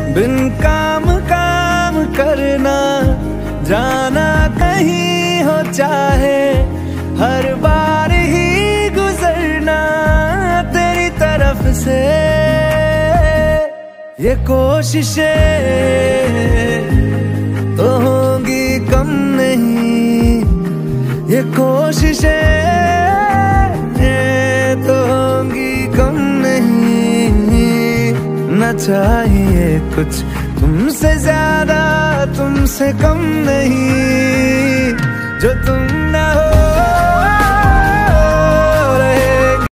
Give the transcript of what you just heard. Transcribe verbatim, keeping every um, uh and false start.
बिन काम काम करना, जाना कहीं हो चाहे, हर बार ही गुजरना तेरी तरफ से। ये कोशिशें तो होंगी कम नहीं, ये कोशिशें तो होंगी कम नहीं। न चाहिए कुछ तुमसे ज्यादा, तुमसे कम नहीं, जो तुम